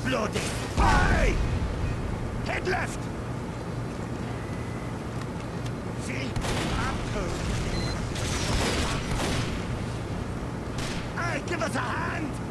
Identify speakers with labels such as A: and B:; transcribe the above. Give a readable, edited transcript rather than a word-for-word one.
A: bloody. Hey! Head left! See? I'm cool. Hey, give us a hand!